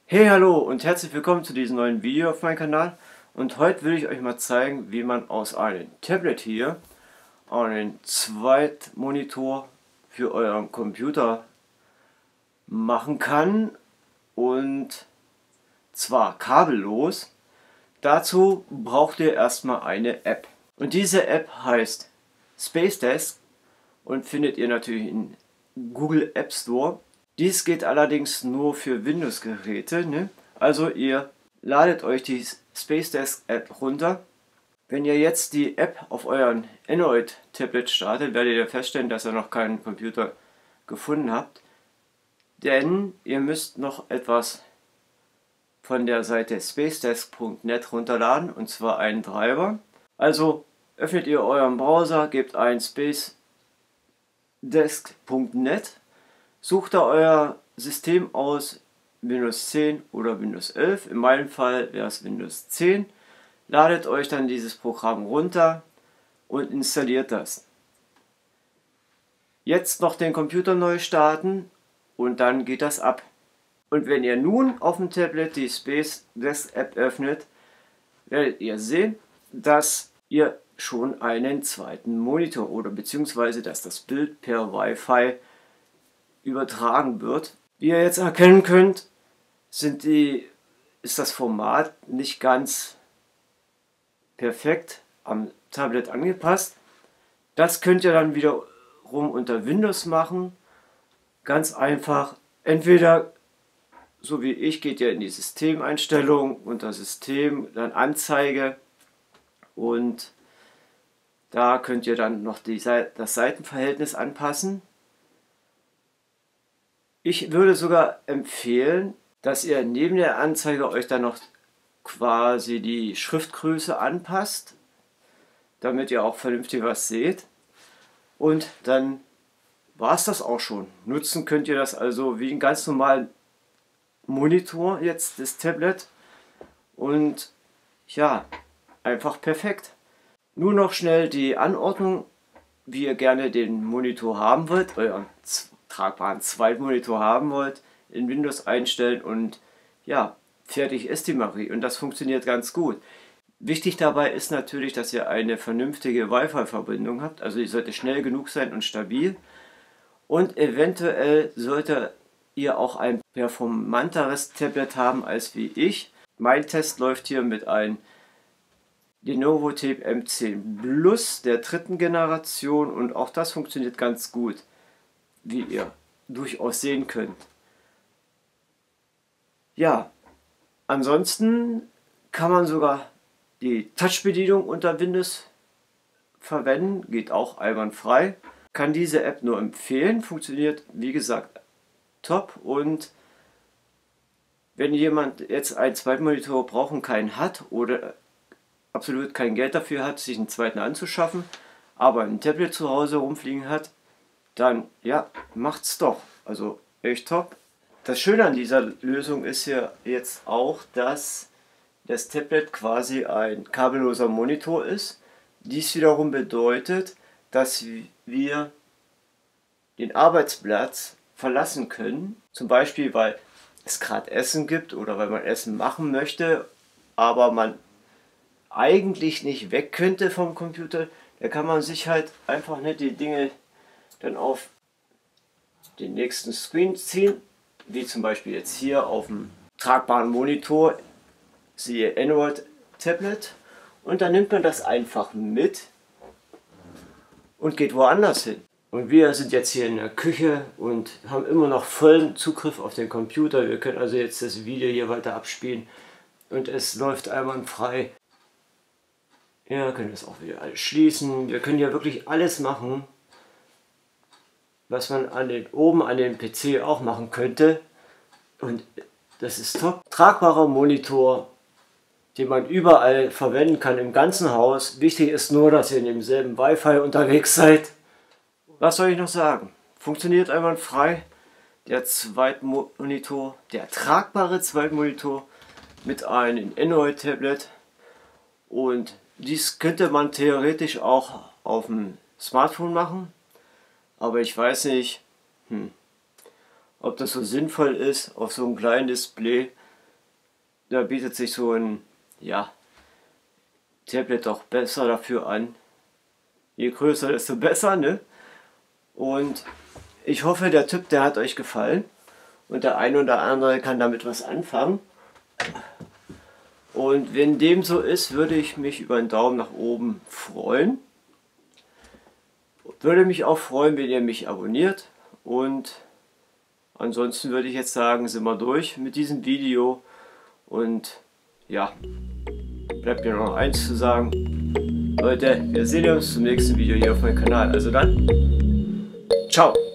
Hey, hallo und herzlich willkommen zu diesem neuen Video auf meinem Kanal. Und heute will ich euch mal zeigen, wie man aus einem Tablet hier einen Zweitmonitor für euren Computer machen kann. Und zwar kabellos. Dazu braucht ihr erstmal eine App. Und diese App heißt Space Desk und findet ihr natürlich in Google App Store. Dies geht allerdings nur für Windows-Geräte, ne? Also ihr ladet euch die Space Desk App runter. Wenn ihr jetzt die App auf euren Android-Tablet startet, werdet ihr feststellen, dass ihr noch keinen Computer gefunden habt. Denn ihr müsst noch etwas von der Seite spacedesk.net runterladen, und zwar einen Treiber. Also öffnet ihr euren Browser, gebt ein spacedesk.net. Sucht da euer System aus, Windows 10 oder Windows 11. In meinem Fall wäre es Windows 10. Ladet euch dann dieses Programm runter und installiert das. Jetzt noch den Computer neu starten und dann geht das ab. Und wenn ihr nun auf dem Tablet die Space Desk App öffnet, werdet ihr sehen, dass ihr schon einen zweiten Monitor oder beziehungsweise dass das Bild per Wi-Fi übertragen wird. Wie ihr jetzt erkennen könnt, ist das Format nicht ganz perfekt am Tablet angepasst. Das könnt ihr dann wiederum unter Windows machen. Ganz einfach, entweder so wie ich, geht ihr in die Systemeinstellung, unter System, dann Anzeige, und da könnt ihr dann noch das Seitenverhältnis anpassen. Ich würde sogar empfehlen, dass ihr neben der Anzeige euch dann noch quasi die Schriftgröße anpasst, damit ihr auch vernünftig was seht. Und dann war es das auch schon. Nutzen könnt ihr das also wie einen ganz normalen Monitor jetzt, das Tablet. Und ja, einfach perfekt. Nur noch schnell die Anordnung, wie ihr gerne den Monitor haben wollt, euren tragbaren Zweitmonitor haben wollt, in Windows einstellen und ja, fertig ist die Marie, und das funktioniert ganz gut. Wichtig dabei ist natürlich, dass ihr eine vernünftige Wi-Fi-Verbindung habt, also die sollte schnell genug sein und stabil, und eventuell sollte ihr auch ein performanteres Tablet haben als wie ich. Mein Test läuft hier mit einem Lenovo Tab M10 Plus der dritten Generation, und auch das funktioniert ganz gut, wie ihr durchaus sehen könnt. Ja, ansonsten kann man sogar die Touch-Bedienung unter Windows verwenden, geht auch einwandfrei. Kann diese App nur empfehlen, funktioniert wie gesagt top. Und wenn jemand jetzt einen zweiten Monitor brauchen keinen hat oder absolut kein Geld dafür hat, sich einen zweiten anzuschaffen, aber ein Tablet zu Hause rumfliegen hat, dann ja, macht's doch. Also echt top. Das Schöne an dieser Lösung ist ja jetzt auch, dass das Tablet quasi ein kabelloser Monitor ist. Dies wiederum bedeutet, dass wir den Arbeitsplatz verlassen können. Zum Beispiel, weil es gerade Essen gibt oder weil man Essen machen möchte, aber man eigentlich nicht weg könnte vom Computer. Da kann man sich halt einfach nicht die Dinge dann auf den nächsten Screen ziehen, wie zum Beispiel jetzt hier auf dem tragbaren Monitor, siehe Android Tablet, und dann nimmt man das einfach mit und geht woanders hin. Und wir sind jetzt hier in der Küche und haben immer noch vollen Zugriff auf den Computer. Wir können also jetzt das Video hier weiter abspielen und es läuft einwandfrei. Ja, können das auch wieder alles schließen. Wir können ja wirklich alles machen, was man oben an dem PC auch machen könnte. Und das ist top. Tragbarer Monitor, den man überall verwenden kann im ganzen Haus. Wichtig ist nur, dass ihr in demselben Wi-Fi unterwegs seid. Was soll ich noch sagen? Funktioniert einwandfrei. Der Zweitmonitor, der tragbare Zweitmonitor mit einem Android-Tablet. Und dies könnte man theoretisch auch auf dem Smartphone machen. Aber ich weiß nicht, ob das so sinnvoll ist auf so einem kleinen Display. da bietet sich so ein, ja, Tablet doch besser dafür an. Je größer, desto besser, ne? Und ich hoffe, der Tipp, der hat euch gefallen und der eine oder andere kann damit was anfangen. Und wenn dem so ist, würde ich mich über einen Daumen nach oben freuen. Würde mich auch freuen, wenn ihr mich abonniert. Und ansonsten würde ich jetzt sagen, sind wir durch mit diesem Video. Und ja, bleibt mir noch eins zu sagen. Leute, wir sehen uns zum nächsten Video hier auf meinem Kanal. Also dann, ciao!